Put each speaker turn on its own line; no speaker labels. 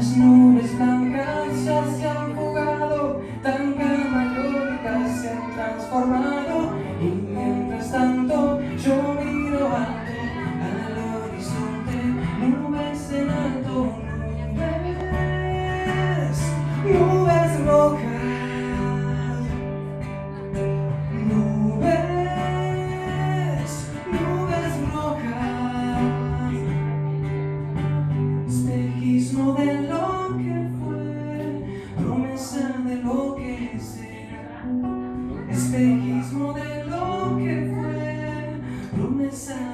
Las nubes blancas ya se han fugado, tan camaleónicas se han transformado, y mientras tanto yo miro alto al horizonte, nubes en alto, nubes rojas, nubes rojas, espejismo de lo que fue, promesa de lo que será, espejismo de lo que fue, promesa